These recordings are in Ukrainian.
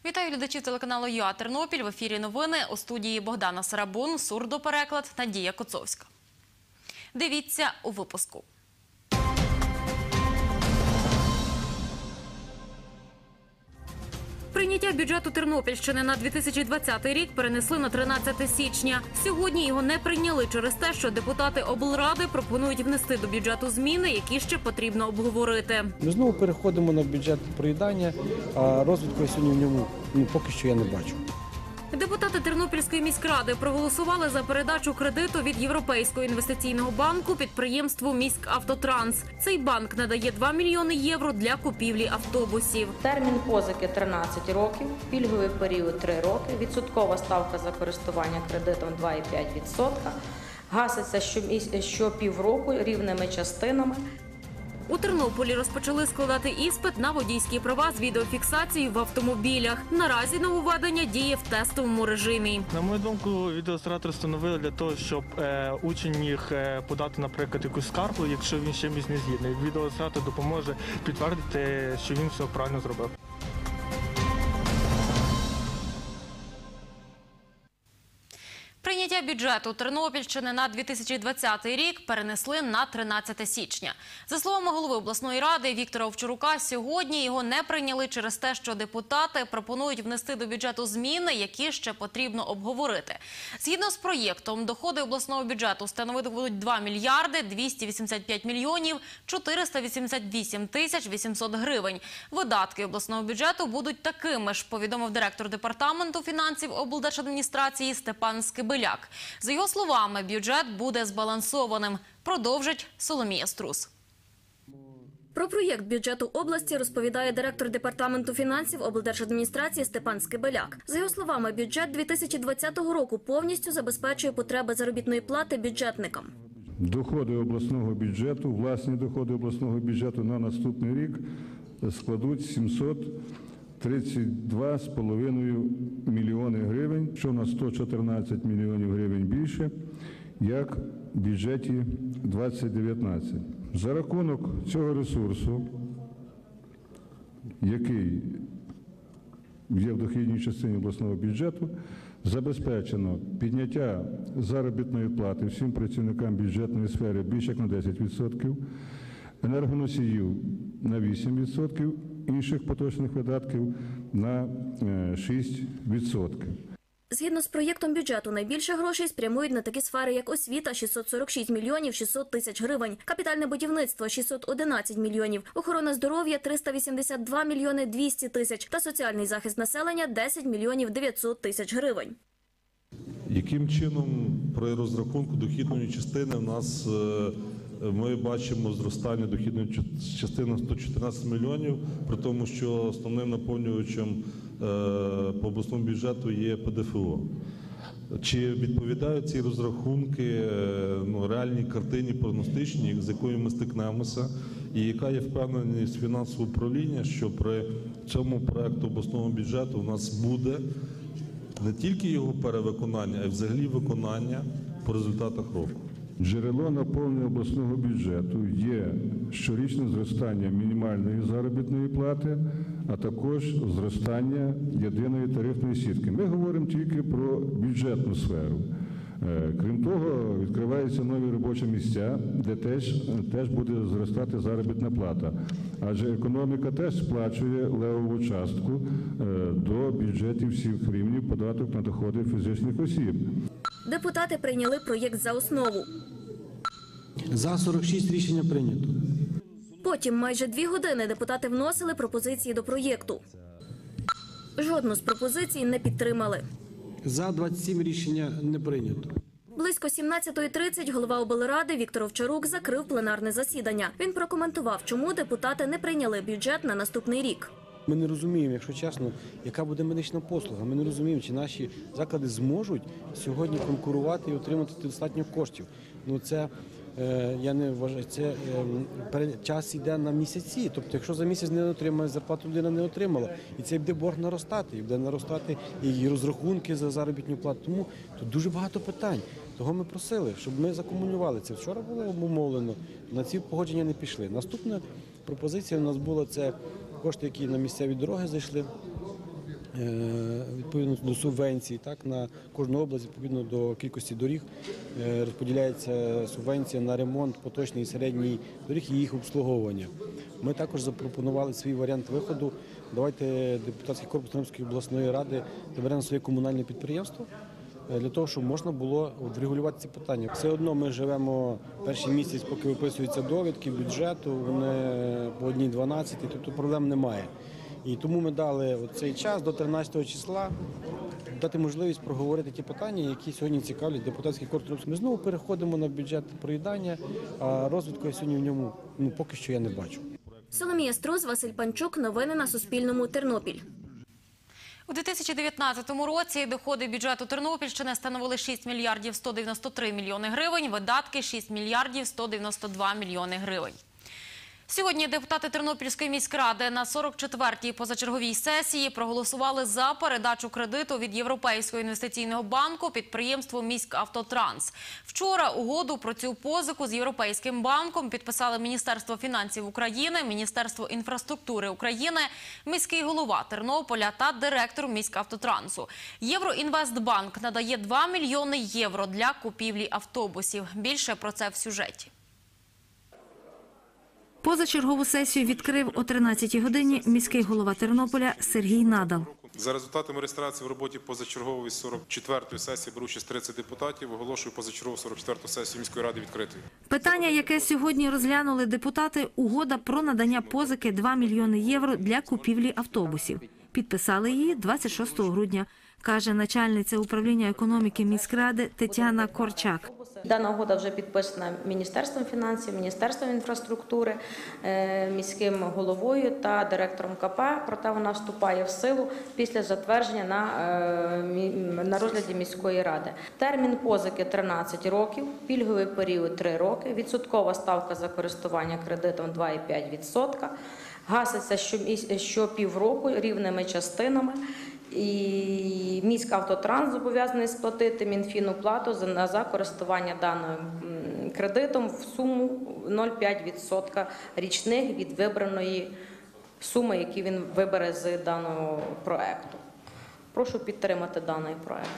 Вітаю глядачів телеканалу ЮА Тернопіль. В ефірі новини. У студії Богдана Сарабун, сурдопереклад Надія Коцовська. Дивіться у випуску. Прийняття бюджету Тернопільщини на 2020 рік перенесли на 13 січня. Сьогодні його не прийняли через те, що депутати облради пропонують внести до бюджету зміни, які ще потрібно обговорити. Ми знову переходимо на бюджет проїдання, а розвитку сьогодні в ньому поки що я не бачу. Депутати Тернопільської міськради проголосували за передачу кредиту від Європейського інвестиційного банку підприємству «Міськавтотранс». Цей банк надає 2 мільйони євро для купівлі автобусів. Термін позики 13 років, пільговий період 3 роки, відсоткова ставка за користування кредитом 2,5%, гаситься щопівроку рівними частинами. У Тернополі розпочали складати іспит на водійські права з відеофіксацією в автомобілях. Наразі нововведення діє в тестовому режимі. На мою думку, відеореєстратор встановили для того, щоб учень міг подати, наприклад, якусь скаргу, якщо він з чимось не згідний. Відеореєстратор допоможе підтвердити, що він все правильно зробив. Прийняття бюджету Тернопільщини на 2020 рік перенесли на 13 січня. За словами голови обласної ради Віктора Овчарука, сьогодні його не прийняли через те, що депутати пропонують внести до бюджету зміни, які ще потрібно обговорити. Згідно з проєктом, доходи обласного бюджету становитимуть 2 мільярди 285 мільйонів 488 тисяч 800 гривень. Видатки обласного бюджету будуть такими ж, повідомив директор департаменту фінансів облдержадміністрації Степан Скибиляк. За його словами, бюджет буде збалансованим, продовжить Соломія Струс. Про проєкт бюджету області розповідає директор департаменту фінансів облдержадміністрації Степан Скибиляк. За його словами, бюджет 2020 року повністю забезпечує потреби заробітної плати бюджетникам. Доходи обласного бюджету, власні доходи обласного бюджету на наступний рік складуть 732,5 мільйони гривень, що на 114 мільйонів гривень більше, як в бюджеті 2019. За рахунок цього ресурсу, який є в дохідній частині обласного бюджету, забезпечено підняття заробітної плати всім працівникам бюджетної сфери більше як на 10%, енергоносіїв на 8%, інших поточних видатків на 6%. Згідно з проєктом бюджету, найбільше грошей спрямують на такі сфери, як освіта – 646 мільйонів 600 тисяч гривень, капітальне будівництво – 611 мільйонів, охорона здоров'я – 382 мільйони 200 тисяч та соціальний захист населення – 10 мільйонів 900 тисяч гривень. Яким чином при розрахунку дохідної частини в нас ми бачимо зростання дохідної частини 114 мільйонів, при тому, що основним наповнювачем по обласному бюджету є ПДФО. Чи відповідають ці розрахунки реальній картині прогностичній, з якою ми стикнемося, і яка є впевненість фінансового управління, що при цьому проєкту обласного бюджету у нас буде не тільки його перевиконання, а й взагалі виконання по результатах року? Джерело наповнення обласного бюджету є щорічне зростання мінімальної заробітної плати, а також зростання єдиної тарифної сітки. Ми говоримо тільки про бюджетну сферу. Крім того, відкриваються нові робочі місця, де теж буде зростати заробітна плата. Адже економіка теж сплачує левову частку до бюджетів всіх рівнів податок на доходи фізичних осіб. Депутати прийняли проєкт за основу. За 46 рішення прийнято. Потім майже 2 години депутати вносили пропозиції до проєкту. Жодну з пропозицій не підтримали. За 27 рішення не прийнято. Близько 17:30 голова облради Віктор Овчарук закрив пленарне засідання. Він прокоментував, чому депутати не прийняли бюджет на наступний рік. Ми не розуміємо, якщо чесно, яка буде медична послуга. Ми не розуміємо, чи наші заклади зможуть сьогодні конкурувати і отримати достатньо коштів. Це я не вважаю, це час йде на місяці. Тобто, якщо за місяць не отримає, зарплату людина не отримала, і це буде борг наростати, і буде наростати і розрахунки за заробітну плату. Тому тут дуже багато питань. Того ми просили, щоб ми закомунювали це. Вчора було обумовлено, на ці погодження не пішли. Наступна пропозиція у нас була, це кошти, які на місцеві дороги зайшли. відповідно до субвенцій, так, на кожну область, відповідно до кількості доріг, розподіляється субвенція на ремонт поточний і середній доріг і їх обслуговування. Ми також запропонували свій варіант виходу. Давайте депутатський корпус Тернопільської обласної ради заберемо своє комунальне підприємство, для того, щоб можна було врегулювати ці питання. Все одно ми живемо перший місяць, поки виписуються довідки бюджету, вони по 1,12, тобто проблем немає. І тому ми дали цей час до 13 числа дати можливість проговорити ті питання, які сьогодні цікавлять депутатський корпус. Ми знову переходимо на бюджет проїдання, а розвитку я сьогодні в ньому поки що я не бачу. Соломія Струс, Василь Панчук. Новини на Суспільному. Тернопіль. У 2019 році доходи бюджету Тернопільщини становили 6 мільярдів 193 мільйони гривень, видатки – 6 мільярдів 192 мільйони гривень. Сьогодні депутати Тернопільської міськради на 44-й позачерговій сесії проголосували за передачу кредиту від Європейського інвестиційного банку підприємству «Міськавтотранс». Вчора угоду про цю позику з Європейським банком підписали Міністерство фінансів України, Міністерство інфраструктури України, міський голова Тернополя та директор «Міськавтотрансу». Євроінвестбанк надає 2 мільйони євро для купівлі автобусів. Більше про це в сюжеті. Позачергову сесію відкрив о 13-й годині міський голова Тернополя Сергій Надал. За результатами реєстрації в роботі позачергової 44-ї сесії беру участь 30 депутатів. Оголошую позачергову 44-ту сесію міської ради відкритою. Питання, яке сьогодні розглянули депутати – угода про надання позики 2 мільйони євро для купівлі автобусів. Підписали її 26 грудня, каже начальниця управління економіки міськради Тетяна Корчак. Дана угода вже підписана Міністерством фінансів, Міністерством інфраструктури, міським головою та директором КП, проте вона вступає в силу після затвердження на розгляді міської ради. Термін позики – 13 років, пільговий період – 3 роки, відсоткова ставка за користування кредитом – 2,5%, гаситься що півроку рівними частинами. І «Міськавтотранс» зобов'язаний сплатити Мінфіну плату за користування даним кредитом в суму 0,5% річних від вибраної суми, яку він вибере з даного проекту. Прошу підтримати даний проект.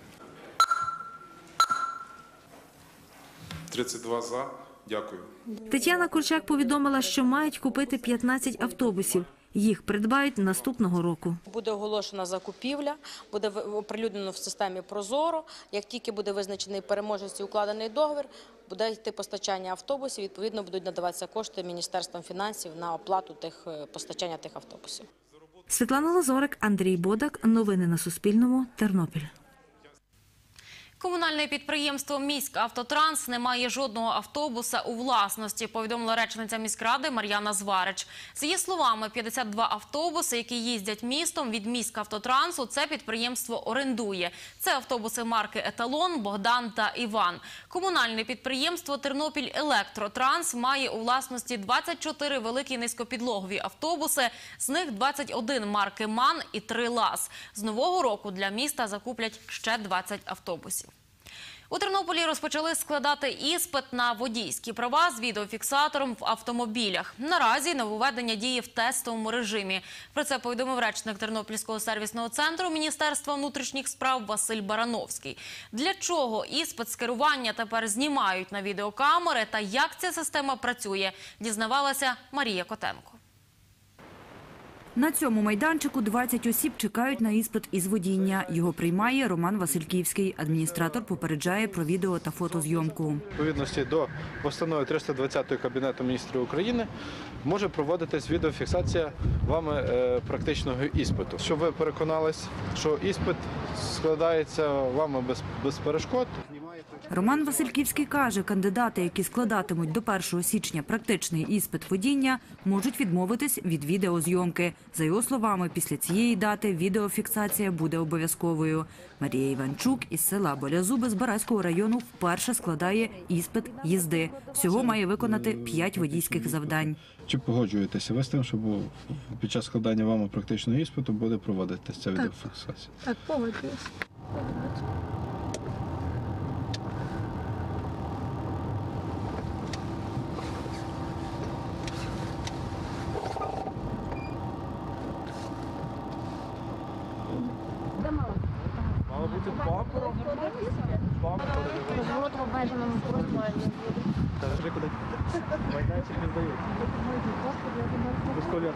32 за. Дякую. Тетяна Корчак повідомила, що мають купити 15 автобусів. Їх придбають наступного року. Буде оголошена закупівля, буде оприлюднено в системі «Прозоро». Як тільки буде визначений переможець і укладений договір, буде йти постачання автобусів, відповідно будуть надаватися кошти Міністерством фінансів на оплату постачання тих автобусів. Світлана Лазорик, Андрій Бодак. Новини на Суспільному. Тернопіль. Комунальне підприємство «Міськавтотранс» не має жодного автобуса у власності, повідомила речниця міськради Мар'яна Зварич. За її словами, 52 автобуси, які їздять містом від «Міськавтотрансу», це підприємство орендує. Це автобуси марки «Еталон», «Богдан» та «Іван». Комунальне підприємство «Тернопіль-Електротранс» має у власності 24 великі низькопідлогові автобуси, з них 21 марки «МАН» і 3 «ЛАЗ». З нового року для міста закуплять ще 20 автобусів. У Тернополі розпочали складати іспит на водійські права з відеофіксатором в автомобілях. Наразі нововведення діє в тестовому режимі. Про це повідомив речник Тернопільського сервісного центру Міністерства внутрішніх справ Василь Барановський. Для чого іспит з керування тепер знімають на відеокамери та як ця система працює, дізнавалася Марія Котенко. На цьому майданчику 20 осіб чекають на іспит із водіння. Його приймає Роман Васильківський. Адміністратор попереджає про відео та фотозйомку. Відповідності до постанови 320 Кабінету міністрів України може проводитись відеофіксація вами практичного іспиту. Щоб ви переконались, що іспит складається вами без перешкод. Роман Васильківський каже, кандидати, які складатимуть до 1 січня практичний іспит водіння, можуть відмовитись від відеозйомки. За його словами, після цієї дати відеофіксація буде обов'язковою. Марія Іванчук із села Болязуби Збаразького району вперше складає іспит їзди. Всього має виконати 5 водійських завдань. Чи погоджуєтеся ви з тим, що під час складання вами практичного іспиту буде проводитися ця відеофіксація? Так, погоджуюсь. їздити бампером. Розворот обмеженому нормально. Та вже куди? Майданчик не здається. Без колір.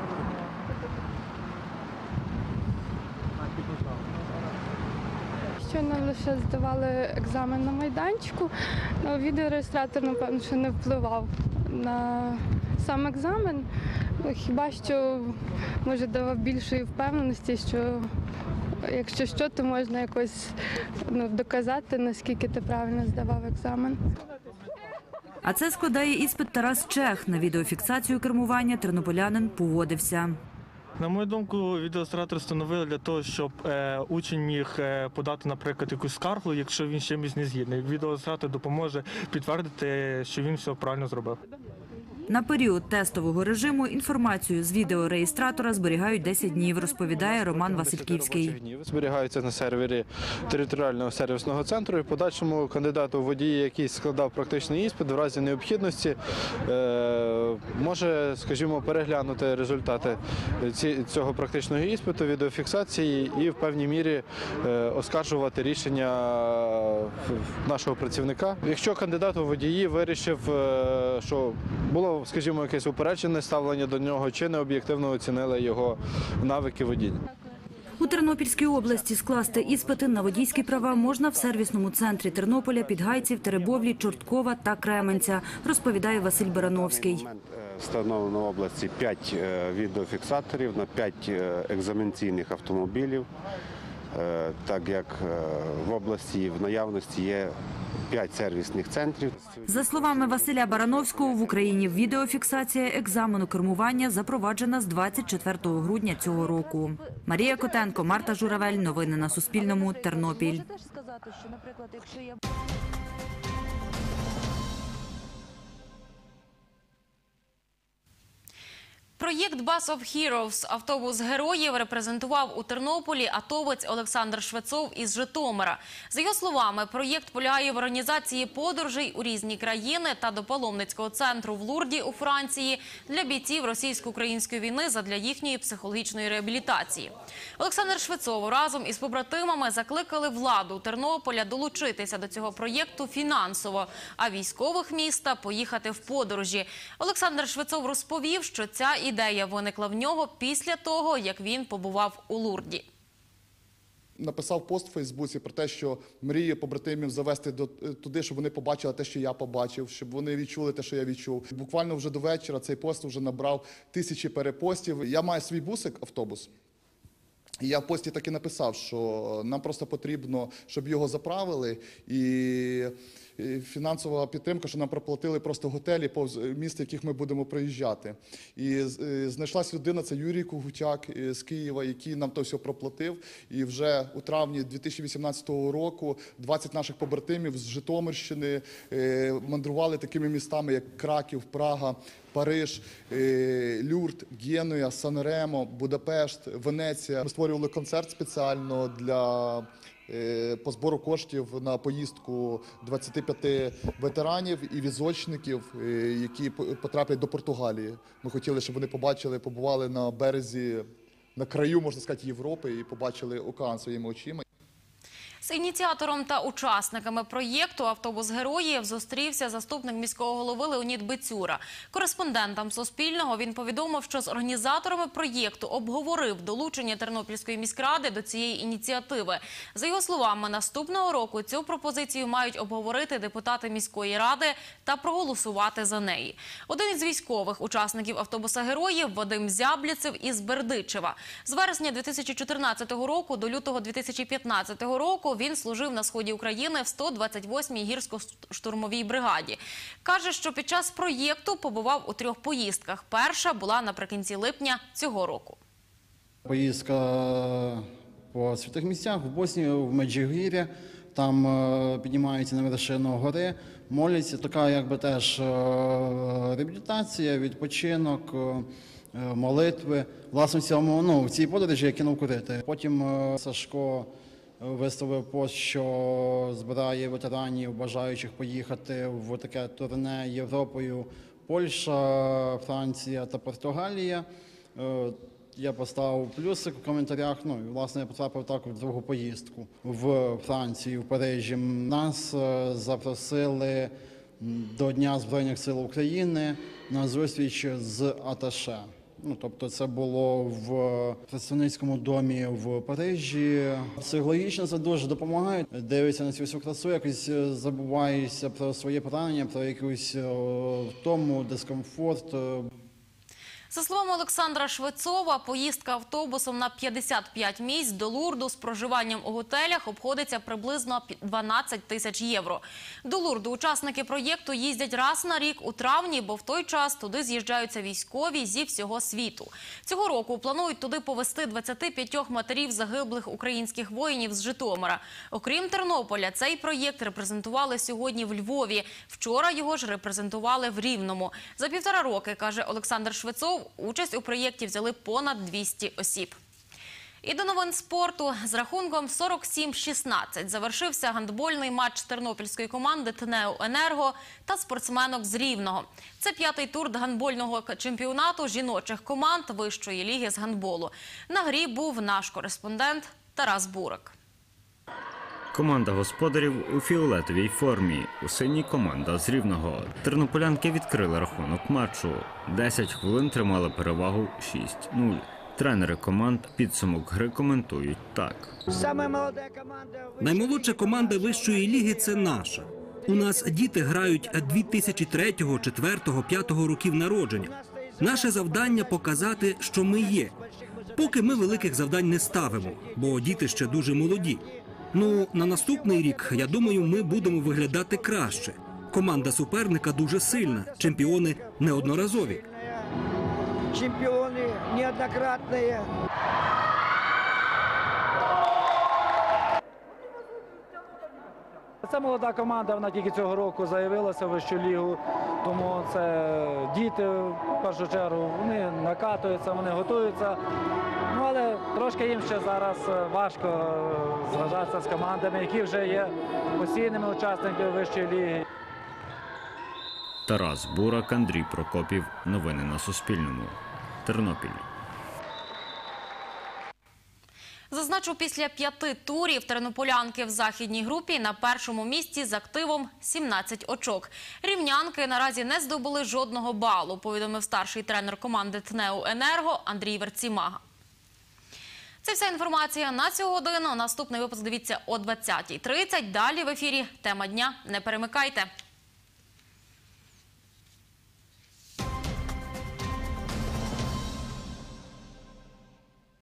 Щойно лише здавали екзамен на майданчику, але відеореєстратор, напевно, що не впливав на сам екзамен. Хіба що, може, давав більшої впевненості, що якщо що, то можна якось доказати, наскільки ти правильно здавав екзамен. А це складає іспит Тарас Чех. На відеофіксацію кермування тернополянин погодився. На мою думку, відеореєстратор встановили для того, щоб учень міг подати, наприклад, якусь скаргу, якщо він з чимось не згідний. Відеореєстратор допоможе підтвердити, що він все правильно зробив. На період тестового режиму інформацію з відеореєстратора зберігають 10 днів, розповідає Роман Васильківський. Зберігаються на сервері територіального сервісного центру і в подальшому кандидату водії, який складав практичний іспит, в разі необхідності може, скажімо, переглянути результати цього практичного іспиту, відеофіксації і в певній мірі оскаржувати рішення нашого працівника. Якщо кандидат у водії вирішив, що було, скажімо, якесь упереджене ставлення до нього, чи необ'єктивно оцінили його навики водіння. У Тернопільській області скласти іспити на водійські права можна в сервісному центрі Тернополя, Підгайців, Теребовлі, Чорткова та Кременця, розповідає Василь Барановський. Встановлено в області 5 відеофіксаторів на 5 екзаменаційних автомобілів, так як в області в наявності є 5 сервісних центрів. За словами Василя Барановського, в Україні відеофіксація екзамену кермування запроваджена з 24 грудня цього року. Марія Котенко, Марта Журавель. Новини на Суспільному. Тернопіль. Проєкт Bus of Heroes – автобус героїв репрезентував у Тернополі атовець Олександр Швецов із Житомира. За його словами, проєкт полягає в організації подорожей у різні країни та до паломницького центру в Лурді у Франції для бійців російсько-української війни задля їхньої психологічної реабілітації. Олександр Швецов разом із побратимами закликали владу Тернополя долучитися до цього проєкту фінансово, а військових міста поїхати в подорожі. Олександр Швецов розповів, що ця ідея виникла в нього після того, як він побував у Лурді. Написав пост у Фейсбуці про те, що мріє побратимів завести туди, щоб вони побачили те, що я побачив, щоб вони відчули те, що я відчув. Буквально вже до вечора цей пост вже набрав тисячі перепостів. Я маю свій бусик, автобус. І я в пості так і написав, що нам просто потрібно, щоб його заправили, і фінансова підтримка, що нам проплатили просто готелі повз міст, яких ми будемо проїжджати. І знайшлась людина, це Юрій Когутяк з Києва, який нам то все проплатив. І вже у травні 2018 року 20 наших побратимів з Житомирщини мандрували такими містами, як Краків, Прага, Париж, Люрд, Генуя, Сан-Ремо, Будапешт, Венеція. Ми створювали концерт спеціально по збору коштів на поїздку 25 ветеранів і візочників, які потраплять до Португалії. Ми хотіли, щоб вони побували на березі, на краю, можна сказати, Європи і побачили океан своїми очима. З ініціатором та учасниками проєкту «Автобус героїв» зустрівся заступник міського голови Леонід Бицюра. Кореспондентам Суспільного він повідомив, що з організаторами проєкту обговорив долучення Тернопільської міськради до цієї ініціативи. За його словами, наступного року цю пропозицію мають обговорити депутати міської ради та проголосувати за неї. Один із військових учасників «Автобуса героїв» Вадим Зябліцев із Бердичева. З вересня 2014 року до лютого 2015 року він служив на сході України в 128-й гірсько-штурмовій бригаді. Каже, що під час проєкту побував у 3 поїздках. Перша була наприкінці липня цього року. Поїздка по святих місцях в Боснію, в Меджигір'я. Там піднімаються на вершину гори, моляться. Така якби теж реабілітація, відпочинок, молитви. Власне, в цій подорожі я кинув курити. Потім Сашко виставив пост, що збирає ветеранів, бажаючих поїхати в таке турне Європою: Польща, Франція та Португалія. Я поставив плюсик в коментарях, і, власне, я потрапив так в другу поїздку в Францію, в Парижі. Нас запросили до Дня Збройних сил України на зустріч з аташе. Тобто це було в представницькому домі в Парижі. Психологічно це дуже допомагає. Дивишся на цю всю красу, якось забуваєшся про своє поранення, про якусь втому, дискомфорт. За словами Олександра Швецова, поїздка автобусом на 55 місць до Лурду з проживанням у готелях обходиться приблизно 12 тисяч євро. До Лурду учасники проєкту їздять раз на рік у травні, бо в той час туди з'їжджаються військові зі всього світу. Цього року планують туди повезти 25 матерів загиблих українських воїнів з Житомира. Окрім Тернополя, цей проєкт репрезентували сьогодні в Львові. Вчора його ж репрезентували в Рівному. За 1,5 роки, каже Олександр Швецов, участь у проєкті взяли понад 200 осіб. І до новин спорту. З рахунком 47-16 завершився гандбольний матч тернопільської команди «ТНЕУ Енерго» та спортсменок з Рівного. Це 5-й тур гандбольного чемпіонату жіночих команд Вищої ліги з гандболу. На грі був наш кореспондент Тарас Бурак. Команда господарів у фіолетовій формі, у синій команда з Рівного. Тернополянки відкрили рахунок матчу. 10 хвилин тримали перевагу 6-0. Тренери команд підсумок гри коментують так. Наймолодша команда Вищої ліги – це наша. У нас діти грають 2003, 2004, 2005 років народження. Наше завдання – показати, що ми є. Поки ми великих завдань не ставимо, бо діти ще дуже молоді. На наступний рік, я думаю, ми будемо виглядати краще. Команда суперника дуже сильна, чемпіони неодноразові. Чемпіони неоднократні. Це молода команда, вона тільки цього року заявилася в Вищу лігу, тому це діти в першу чергу, вони накатуються, вони готуються. Але трошки їм ще зараз важко зражатися з командами, які вже є постійними учасниками Вищої ліги. Тарас Бурак, Андрій Прокопів. Новини на Суспільному. Тернопіль. Зазначу, після 5 турів тернополянки в західній групі на першому місці з активом 17 очок. Рівнянки наразі не здобули жодного балу, повідомив старший тренер команди ТНЕУ Енерго Андрій Верцімага. Це вся інформація на цю годину. Наступний випуск дивіться о 20:30. Далі в ефірі «Тема дня». Не перемикайте.